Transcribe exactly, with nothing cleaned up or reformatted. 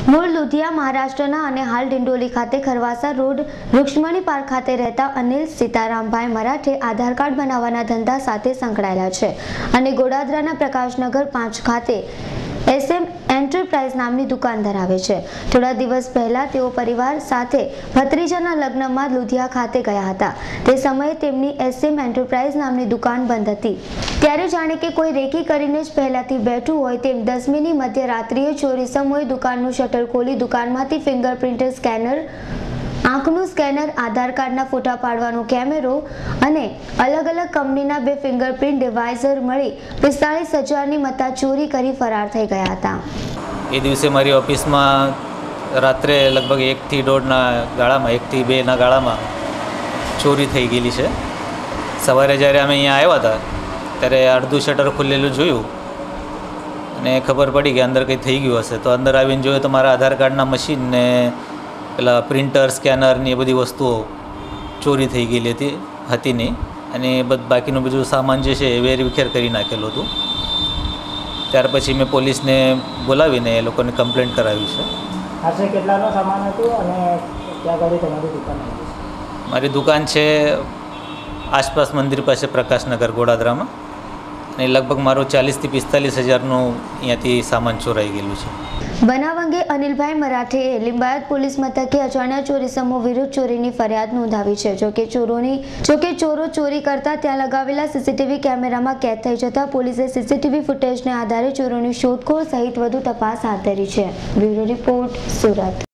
મૂળ લુધિયા મહારાષ્ટ્રના અને હાલ ડિંડોલી ખાતે ખરવાસા રોડ રૂક્ષ્મણી પાર્ક ખાતે રહેતા અનિલ સીતારામભાઈ મરાઠે આધાર કાર્ડ બનાવવાના ધંધા સાથે સંકળાયેલા છે અને ગોડાદરાના પ્રકાશનગર પાંચ ખાતે એસએમ એન્ટરપ્રાઇઝ નામની દુકાન ધરાવે છે। થોડા દિવસ પહેલા તેઓ પરિવાર સાથે ભત્રીજાના લગ્નમાં લુધિયા ખાતે ગયા હતા। તે સમયે તેમની એસએમ એન્ટરપ્રાઇઝ નામની દુકાન બંધ હતી। ત્યારે જાણે કે કોઈ રેકી કરીને જ પહેલાથી બેઠું હોય તેમ દસમીની મધ્યરાત્રિએ ચોરી સમયે દુકાનનું શટર ખોલી દુકાનમાંથી ફિંગરપ્રિન્ટ સ્કેનર, આંખનું સ્કેનર, આધાર કાર્ડના ફોટા પાડવાનો કેમેરો અને અલગ અલગ કંપનીના બે ફિંગરપ્રિન્ટ ડિવાઇઝર મળી પિસ્તાળીસ હજારની મત્તા ચોરી કરી ફરાર થઈ ગયા હતા। એ દિવસે મારી ઓફિસમાં રાત્રે લગભગ એકથી દોઢના ગાળામાં એકથી બેના ગાળામાં ચોરી થઈ ગયેલી છે। સવારે જ્યારે અમે અહીંયા આવ્યા હતા ત્યારે અડધું શટર ખુલેલું જોયું અને ખબર પડી કે અંદર કંઈ થઈ ગયું હશે, તો અંદર આવીને જોયું તો મારા આધાર કાર્ડના મશીન ને પેલા પ્રિન્ટર, સ્કેનર ને એ બધી વસ્તુઓ ચોરી થઈ ગયેલી હતી હતી નહીં અને બધ બાકીનું બીજું સામાન જે છે એ વેરવિખેર કરી નાખેલું હતું। ત્યાર પછી મેં પોલીસને બોલાવીને એ લોકોને કમ્પ્લેન્ટ કરાવી છે। આશરે કેટલાનો સામાન હતું અને ક્યાં આગળ તમારી દુકાન આવી છે? મારી દુકાન છે આસપાસ મંદિર પાસે પ્રકાશનગર ગોડાદરામાં અને લગભગ મારું ચાલીસથી પિસ્તાલીસ હજારનું અહીંયાથી સામાન ચોરાઈ ગયેલું છે। બનાવ અંગે અનિલભાઈ મરાઠેએ લિંબાયત પોલીસ મથકે અજાણ્યા ચોરી સમૂહ વિરુદ્ધ ચોરીની ફરિયાદ નોંધાવી છે। જોકે ચોરોની જોકે ચોરો ચોરી કરતા ત્યાં લગાવેલા સીસીટીવી કેમેરામાં કેદ થઈ જતા પોલીસે સીસીટીવી ફૂટેજને આધારે ચોરોની શોધખોળ સહિત વધુ તપાસ હાથ ધરી છે। Bureau report, Surat.